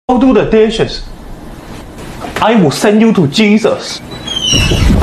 I'll do the dishes. I will send you to Jesus.